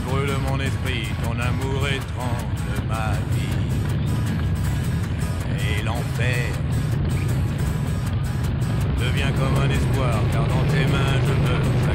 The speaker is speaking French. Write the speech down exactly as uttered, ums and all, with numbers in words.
brûle mon esprit, ton amour étrange, ma vie. Et l'enfer devient comme un espoir, car dans tes mains je meurs.